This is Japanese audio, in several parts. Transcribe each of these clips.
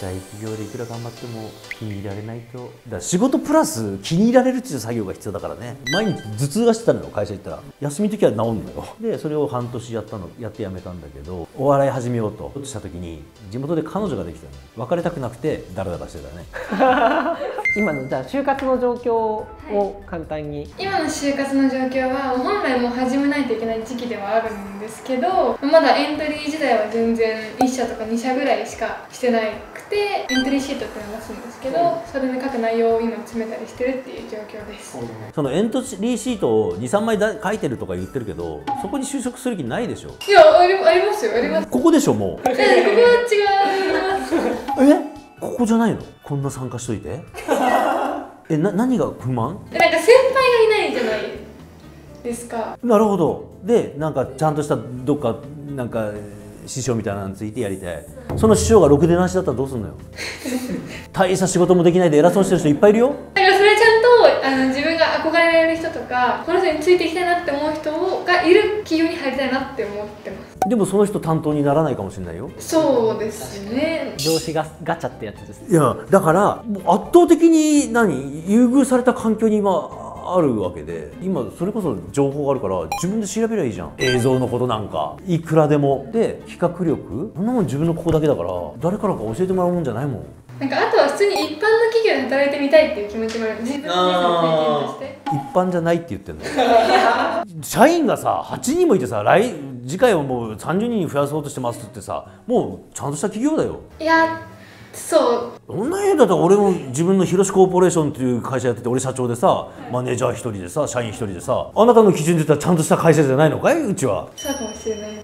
大企業でいくら頑張っても気に入られないと。だから仕事プラス気に入られるっていう作業が必要だからね。毎日頭痛がしてたのよ、会社行ったら。休みの時は治んのよ。でそれを半年やってやめたんだけど、お笑い始めようとした時に地元で彼女ができたの。別れたくなくてダラダラしてたね。 今のじゃあ就活の状況を簡単に、 今の就活の状況は本来もう始めないといけない時期ではあるんですけど、まだエントリー時代は全然1社とか2社ぐらいしかしてなくて、エントリーシートっていうのを出すんですけど、それに書く内容を今詰めたりしてるっていう状況です。 そのエントリーシートを2、3枚書いてるとか言ってるけど、そこに就職する気ないでしょ。 いや、ありますよ、あります。 ここでしょ、もう。 ここは違います。 ここじゃないの？こんな参加しといて。何が不満？ なんか先輩がいないじゃないですか。 なるほど。でなんかちゃんとしたどっかなんか師匠みたいなのについてやりたい。その師匠がろくでなしだったらどうすんのよ。大した仕事もできないで偉そうにしてる人いっぱいいるよ。 だからそれはちゃんと自分が憧れられる人とか、この人についていきたいなって思う人がいる企業に入りたいなって思ってます。 でもその人担当にならないかもしれないよ。 そうですね。 上司がガチャってやつですね。 いやだからもう圧倒的に優遇された環境に今あるわけで、今それこそ情報があるから自分で調べりゃいいじゃん。映像のことなんかいくらでも。で企画力、そんなもん自分のここだけだから誰からか教えてもらうもんじゃないもん。 なんかあとは普通に一般の企業で働いてみたいっていう気持ちもある。自分の経験として。 一般じゃないって言ってんの。社員がさ8人もいてさ、次回はもう30人増やそうとしてますってさ、もうちゃんとした企業だよ。 いや、そう。 そんな家だったら俺も自分の広志コーポレーションっていう会社やってて、俺社長でさ、マネージャー1人でさ、社員1人でさ、あなたの基準で言ったらちゃんとした会社じゃないのかい、うちは。 そうかもしれない。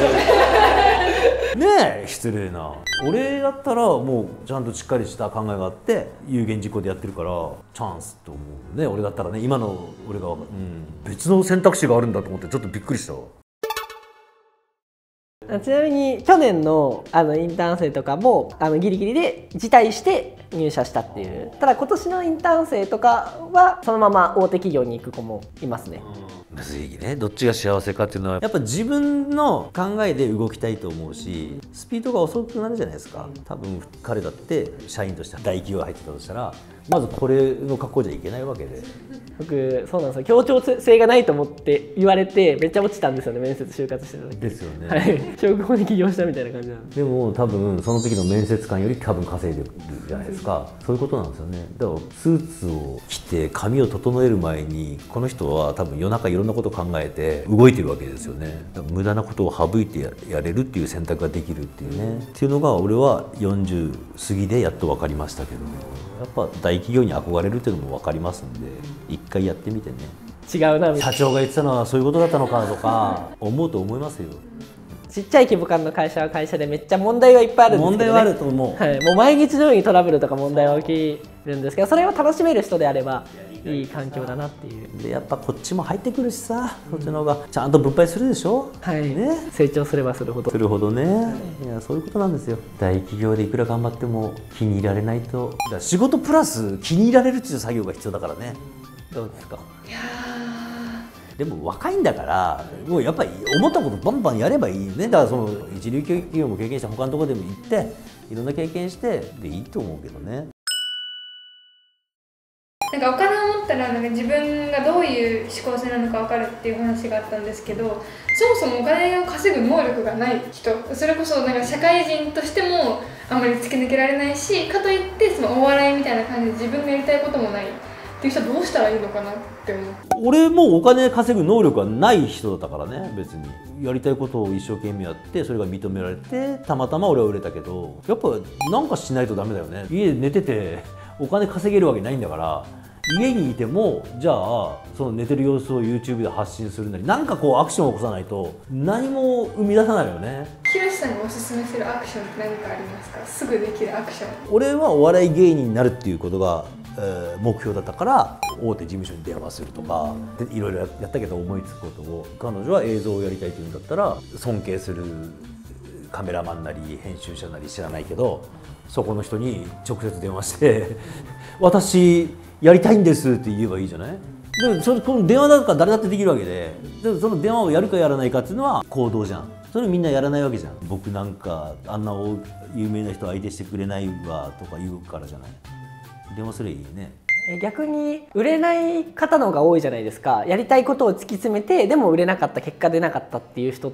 ねえ失礼な。俺だったらもうちゃんとしっかりした考えがあって有言実行でやってるからチャンスと思うね。俺だったらね、今の俺が、別の選択肢があるんだと思ってちょっとびっくりしたわ。 ちなみに去年のインターン生とかもギリギリで辞退して入社したっていう。ただ今年のインターン生とかはそのまま大手企業に行く子もいますね。 むずいね。どっちが幸せかっていうのはやっぱ自分の考えで動きたいと思うし、スピードが遅くなるじゃないですか。多分彼だって社員として大企業が入ってたとしたらまずこれの格好じゃいけないわけで。 僕そうなんですよ、協調性がないと思って言われてめっちゃ落ちたんですよね、面接就活してた時。 ですよね。 はい、小学校に起業したみたいな感じなんで。 でも多分その時の面接官より多分稼いでるじゃないですか。そういうことなんですよね。だからスーツを着て髪を整える前にこの人は多分夜中いろんなことを考えて動いてるわけですよね。だから無駄なことを省いてやれるっていう選択ができるっていうね、っていうのが俺は40過ぎでやっと分かりましたけど、やっぱ大企業に憧れるっていうのも分かりますんで一回やってみてね。 違うなみたいな。 社長が言ってたのはそういうことだったのかとか思うと思いますよ。 ちっちゃい規模感の会社は会社でめっちゃ問題はいっぱいあるんですけど、ね、 問題はあると思う、 はい、もう毎日のようにトラブルとか問題は起きるんですけど、それを楽しめる人であればいい環境だなっていう。 でやっぱこっちも入ってくるしさ、そっちの方がちゃんと分配するでしょ。 はいね、 成長すればするほどね。いやそういうことなんですよ。大企業でいくら頑張っても気に入られないと。だから仕事プラス気に入られるっていう作業が必要だからね。どうですか。 いやでも若いんだからもうやっぱり思ったことバンバンやればいいよね。だからその一流企業も経験して他のところでも行っていろんな経験してでいいと思うけどね。 なんかお金を持ったらなんか自分がどういう思考性なのか分かるっていう話があったんですけど、そもそもお金を稼ぐ能力がない人、それこそなんか社会人としてもあんまり突き抜けられないし、かといってそのお笑いみたいな感じで自分がやりたいこともないっていう人はどうしたらいいのかなって思う。 俺もお金稼ぐ能力はない人だったからね。別にやりたいことを一生懸命やってそれが認められてたまたま俺は売れたけど、やっぱなんかしないとダメだよね。家で寝ててお金稼げるわけないんだから、家にいてもじゃあその寝てる様子を YouTube で発信するなりなんかこうアクションを起こさないと何も生み出さないよね。 ひろしさんにおすすめするアクションって何かありますか？すぐできるアクション。 俺はお笑い芸人になるっていうことが目標だったから大手事務所に電話するとかでいろいろやったけど、思いつくことを彼女は映像をやりたいっていうんだったら尊敬するカメラマンなり編集者なり知らないけどそこの人に直接電話して「私やりたいんです」って言えばいいじゃない。でもこの電話だから誰だってできるわけで、その電話をやるかやらないかっていうのは行動じゃん。 それみんなやらないわけじゃん。僕なんかあんな有名な人相手してくれないわとか言うからじゃない。電話すればいいね。 逆に売れない方の方が多いじゃないですか。やりたいことを突き詰めてでも売れなかった、結果出なかったっていう人って、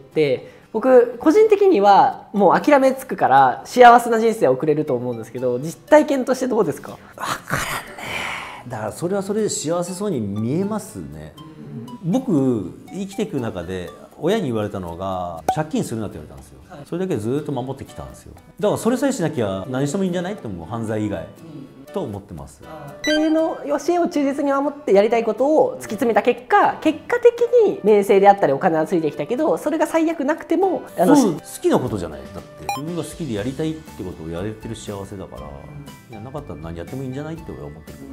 僕個人的にはもう諦めつくから幸せな人生を送れると思うんですけど、実体験としてどうですか？ 分からんね。だからそれはそれで幸せそうに見えますね。僕生きていく中で親に言われたのが借金するなって言われたんですよ。それだけずっと守ってきたんですよ。だからそれさえしなきゃ何してもいいんじゃないって思う、犯罪以外。と思ってます。 っていうの教えを忠実に守ってやりたいことを突き詰めた結果的に名声であったりお金はついてきたけど、それが最悪なくてもそう好きなことじゃない。だって自分が好きでやりたいってことをやれてる幸せだから、いやなかったら何やってもいいんじゃないって俺は思ってるけどね。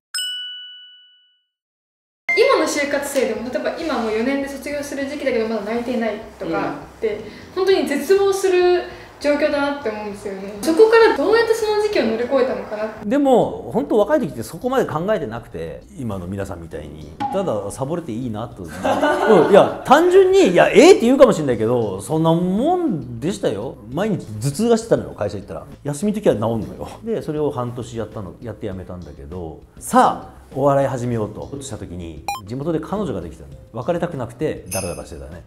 今の就活生でも、例えば今もう4年で卒業する時期だけどまだ内定ないとかって、本当に絶望する状況だなって思うんですよね。そこからどうやってその時期を乗り越えたのかな。 でも本当若い時ってそこまで考えてなくて、今の皆さんみたいにただサボれていいなと、いや単純にって言うかもしれないけど、そんなもんでしたよ。毎日頭痛がしてたのよ、会社行ったら。休みの時は治んのよ。でそれを半年やってやめたんだけど、さあお笑い始めようとした時に地元で彼女ができたの。別れたくなくてダラダラしてたね。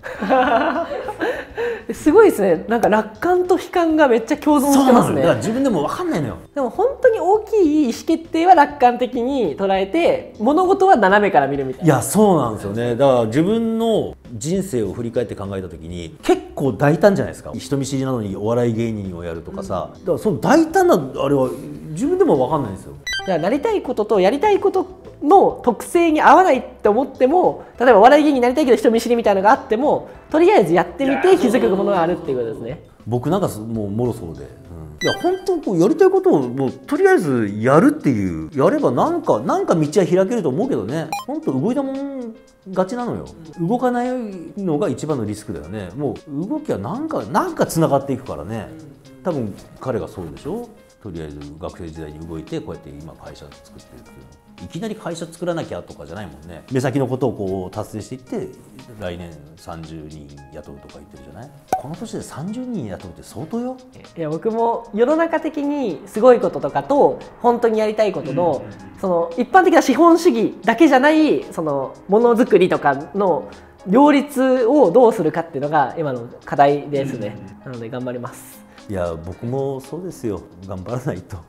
すごいですね。なんか楽観と悲観がめっちゃ共存してますね。 だから自分でも分かんないのよ。 でも本当に大きい意思決定は楽観的に捉えて、物事は斜めから見るみたいな。 いやそうなんですよね。だから自分の人生を振り返って考えた時に結構大胆じゃないですか。人見知りなのにお笑い芸人をやるとかさ、だからその大胆なあれは自分でも分かんないんですよ。 だからなりたいこととやりたいことの特性に合わないって思っても、例えばお笑い芸人になりたいけど人見知りみたいなのがあっても、とりあえずやってみて気づくものがあるっていうことですね。 僕なんかもうもろそうで、いや本当こうやりたいことをもうとりあえずやるっていう、やればなんか道は開けると思うけどね。本当動いたもん勝ちなのよ。動かないのが一番のリスクだよね。もう動きはなんかつながっていくからね。多分彼がそうでしょ。とりあえず学生時代に動いてこうやって今会社作ってるっていうの、いきなり会社作らなきゃとかじゃないもんね。目先のことをこう達成していって来年30人雇うとか言ってるじゃない。この年で30人雇うって相当よ。 いや僕も世の中的にすごいこととかと本当にやりたいことの、その一般的な資本主義だけじゃないそのものづくりとかの両立をどうするかっていうのが今の課題ですね。なので頑張ります。 いや僕もそうですよ。頑張らないと。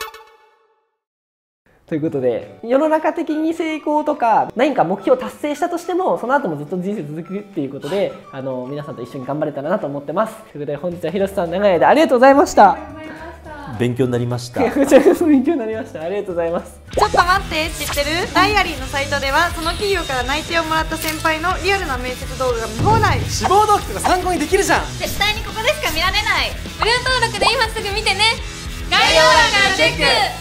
ということで、世の中的に成功とか何か目標を達成したとしてもその後もずっと人生続くっていうことで、皆さんと一緒に頑張れたらなと思ってます。ということで本日は広瀬さん長い間ありがとうございました。 勉強になりました。 こちらこそ勉強になりました。ありがとうございます。 ちょっと待って、知ってる？ダイアリーのサイトではその企業から内定をもらった先輩のリアルな面接動画が見放題。 志望動機とか参考にできるじゃん。 絶対にここでしか見られない。無料登録で今すぐ見てね。概要欄からチェック。